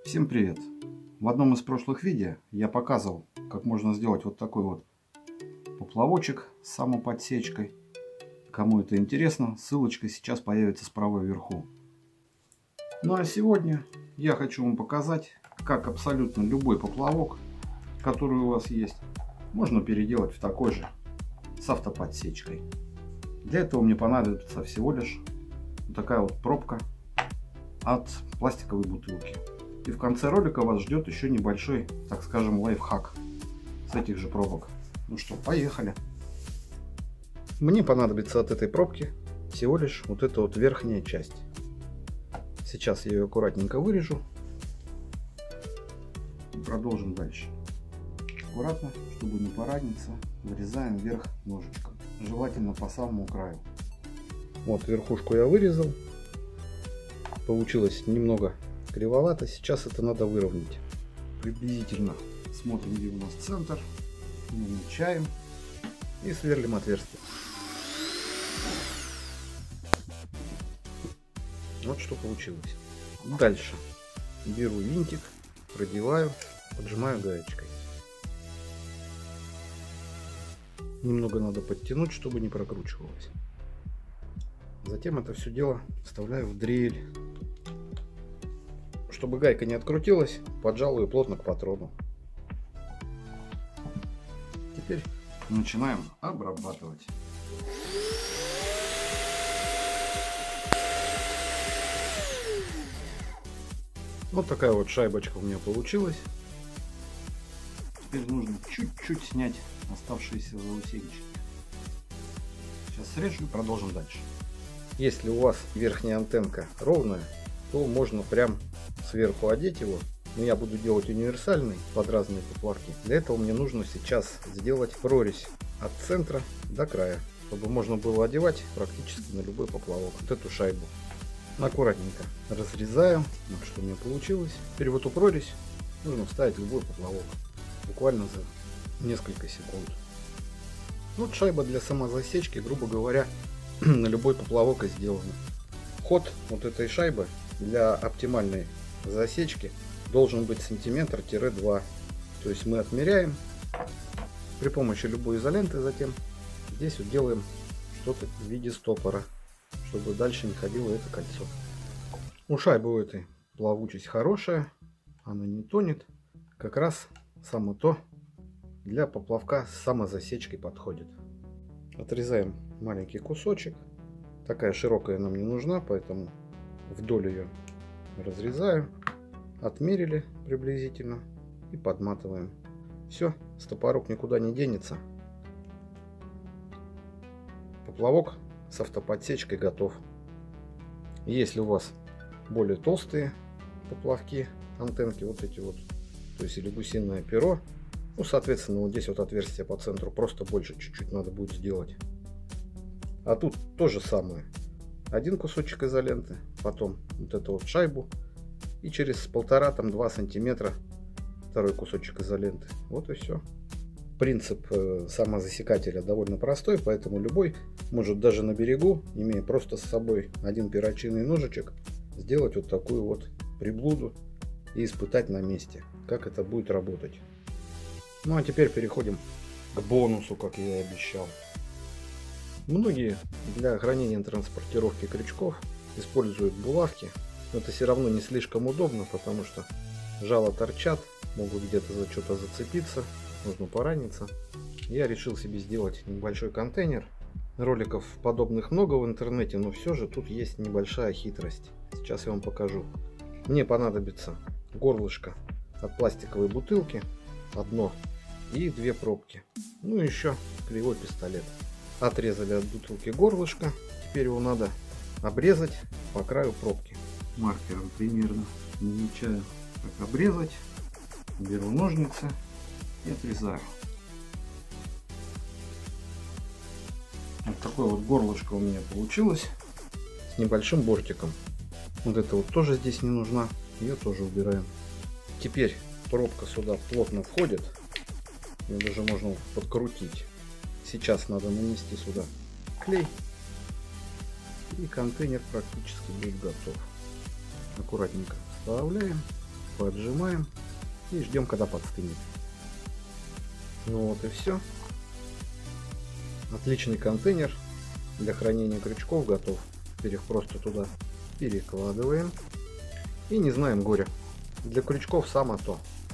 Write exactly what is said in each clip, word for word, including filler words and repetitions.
Всем привет! В одном из прошлых видео я показывал, как можно сделать вот такой вот поплавочек с самоподсечкой. Кому это интересно, ссылочка сейчас появится справа вверху. Ну а сегодня я хочу вам показать, как абсолютно любой поплавок, который у вас есть, можно переделать в такой же с автоподсечкой. Для этого мне понадобится всего лишь вот такая вот пробка от пластиковой бутылки. И в конце ролика вас ждет еще небольшой, так скажем, лайфхак с этих же пробок. Ну что, поехали. Мне понадобится от этой пробки всего лишь вот эта вот верхняя часть. Сейчас я ее аккуратненько вырежу. И продолжим дальше. Аккуратно, чтобы не пораниться, вырезаем вверх ножичком. Желательно по самому краю. Вот верхушку я вырезал. Получилось немного кривовато. Сейчас это надо выровнять. Приблизительно смотрим, где у нас центр. Намечаем и сверлим отверстие. Вот что получилось. Дальше беру винтик, продеваю, поджимаю гаечкой. Немного надо подтянуть, чтобы не прокручивалось. Затем это все дело вставляю в дрель. Чтобы гайка не открутилась, поджал ее плотно к патрону. Теперь начинаем обрабатывать. Вот такая вот шайбочка у меня получилась. Теперь нужно чуть-чуть снять оставшиеся заусенчики. Сейчас срежу и продолжим дальше. Если у вас верхняя антенка ровная, то можно прям сверху одеть его. Но я буду делать универсальный под разные поплавки. Для этого мне нужно сейчас сделать прорезь от центра до края, чтобы можно было одевать практически на любой поплавок вот эту шайбу. Аккуратненько разрезаю. Вот что у меня получилось. Теперь в эту прорезь нужно вставить любой поплавок. Буквально за несколько секунд. Вот шайба для самозасечки, грубо говоря, на любой поплавок и сделана. Ход вот этой шайбы для оптимальной засечки должен быть сантиметр-два. То есть мы отмеряем при помощи любой изоленты, затем здесь вот делаем что-то в виде стопора, чтобы дальше не ходило это кольцо. У шайбы у этой плавучесть хорошая, она не тонет. Как раз само то для поплавка с самозасечкой подходит. Отрезаем маленький кусочек. Такая широкая нам не нужна, поэтому вдоль ее разрезаю. Отмерили приблизительно и подматываем. Все, стопорок никуда не денется. Поплавок с автоподсечкой готов. Если у вас более толстые поплавки, антенки вот эти вот, то есть или гусиное перо, ну соответственно вот здесь вот отверстие по центру просто больше чуть-чуть надо будет сделать. А тут то же самое. Один кусочек изоленты, потом вот эту вот шайбу и через полтора-два сантиметра второй кусочек изоленты. Вот и все. Принцип э, самозасекателя довольно простой, поэтому любой может даже на берегу, имея просто с собой один перочинный ножичек, сделать вот такую вот приблуду и испытать на месте, как это будет работать. Ну а теперь переходим к бонусу, как я и обещал. Многие для хранения и транспортировки крючков используют булавки, но это все равно не слишком удобно, потому что жало торчат, могут где-то за что-то зацепиться, нужно пораниться. Я решил себе сделать небольшой контейнер. Роликов подобных много в интернете, но все же тут есть небольшая хитрость. Сейчас я вам покажу. Мне понадобится горлышко от пластиковой бутылки, одно, и две пробки. Ну и еще кривой пистолет. Отрезали от бутылки горлышко. Теперь его надо обрезать по краю пробки. Маркером примерно намечаю, как обрезать. Беру ножницы и отрезаю. Вот такое вот горлышко у меня получилось с небольшим бортиком. Вот это вот тоже здесь не нужна. Ее тоже убираем. Теперь пробка сюда плотно входит. Ее даже можно подкрутить. Сейчас надо нанести сюда клей. И контейнер практически будет готов. Аккуратненько вставляем, поджимаем и ждем, когда подстынет. Ну вот и все. Отличный контейнер для хранения крючков готов. Теперь их просто туда перекладываем. И не знаем горя. Для крючков само то.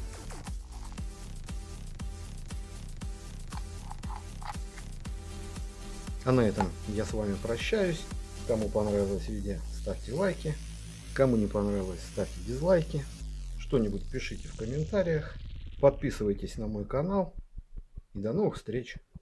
А на этом я с вами прощаюсь. Кому понравилось видео, ставьте лайки. Кому не понравилось, ставьте дизлайки. Что-нибудь пишите в комментариях. Подписывайтесь на мой канал. И до новых встреч!